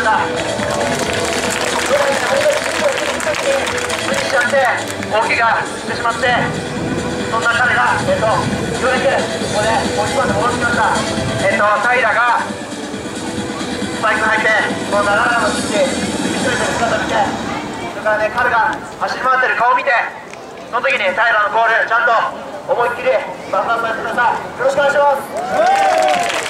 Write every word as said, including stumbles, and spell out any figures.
した。無理しちゃって大怪我してしまって、そんな彼が、えっと、ようやくここで押し込んで戻ってきました。えっと、平がスパイク履いて、このななの道、一人で姿を見て、それからね、彼が走り回ってる顔を見て、その時に平のゴール、ちゃんと思いっきり爆発させてください。よろしくお願いします。